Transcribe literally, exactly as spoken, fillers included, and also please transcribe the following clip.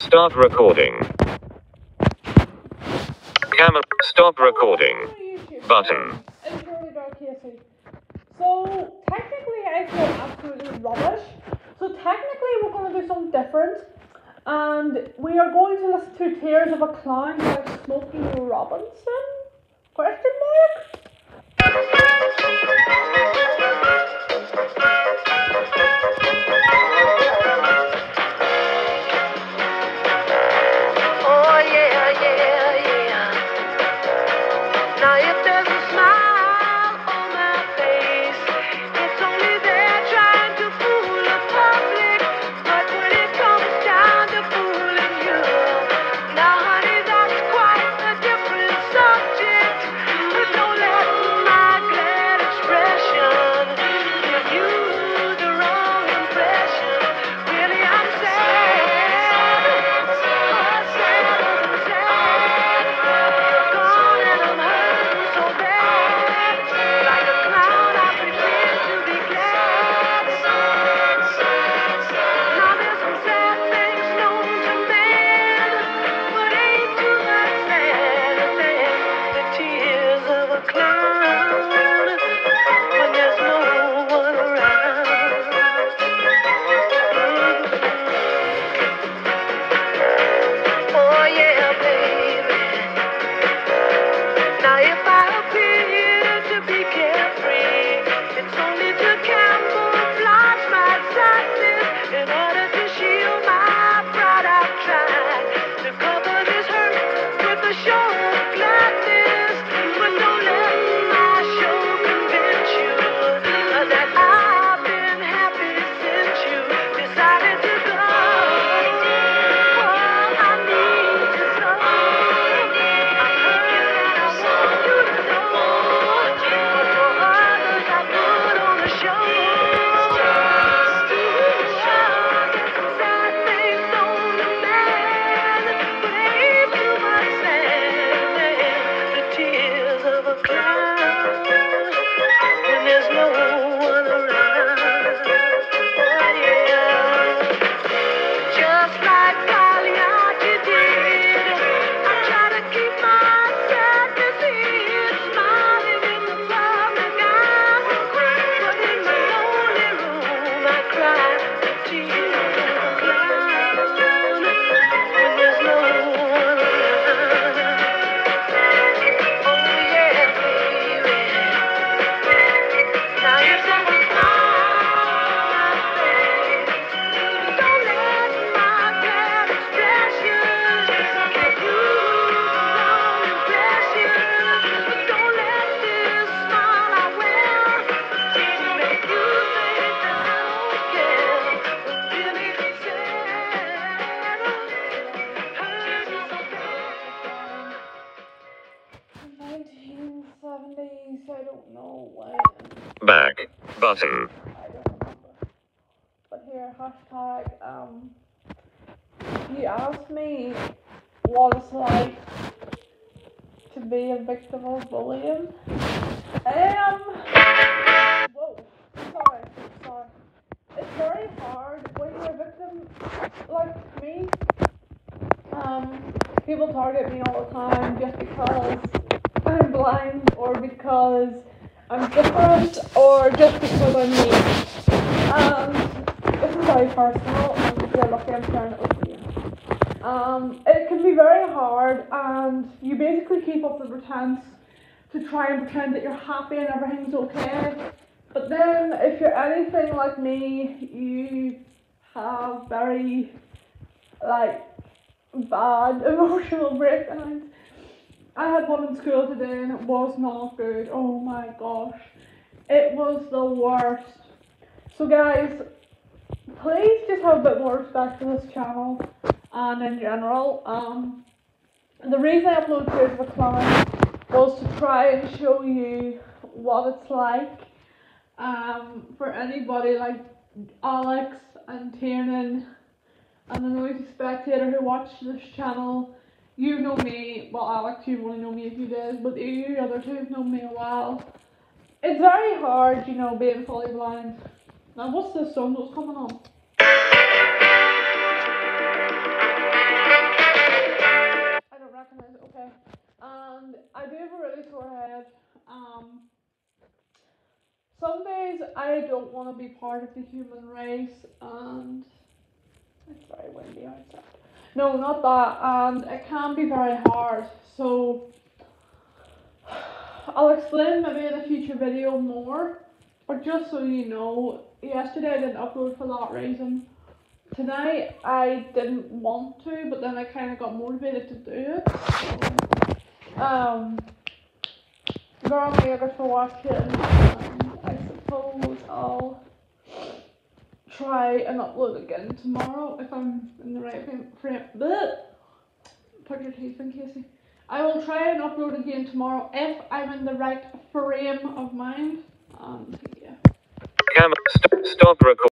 Start recording. Camera. Stop recording. Button. It's really about Casey. So technically I feel absolutely rubbish. So technically we're going to do something different. And we are going to listen to Tears of a Clown by Smokey Robinson? Question mark? nineteen seventies, I don't know when. Back. Button. I don't remember. But here, hashtag, um, you asked me what it's like to be a victim of bullying. Um, whoa, sorry, sorry. It's very hard when you're a victim like me. Um, people target me all the time just because I'm blind, or because I'm different, or just because I'm me. Um, this is very personal, and if you're lucky, I'm sharing it with you. Um, it can be very hard, and you basically keep up the pretense to try and pretend that you're happy and everything's okay. But then, if you're anything like me, you have very, like, bad emotional breakdowns. I had one in school today and it was not good. Oh my gosh. It was the worst. So guys, please just have a bit more respect for this channel and in general. Um, the reason I uploaded Tears of a Clown was to try and show you what it's like um, for anybody like Alex and Tiernan and the Noisy Spectator who watch this channel. You know me, well Alex, you've only known me a few days, but you other two have known me a while. It's very hard, you know, being fully blind. Now what's this song that's coming on? okay. And I do have a really sore head. Um, some days I don't want to be part of the human race, and it's very windy outside. No, not that, and it can be very hard. So I'll explain maybe in a future video more, but just so you know, yesterday I didn't upload for that reason. Tonight I didn't want to, but then I kind of got motivated to do it. So, um, girl, thanks for watching. Um, I suppose I'll try and upload again tomorrow if I'm in the right frame. frame bleh. Put your teeth in, Casey. I will try and upload again tomorrow if I'm in the right frame of mind. Um, yeah. Camera. St- stop recording.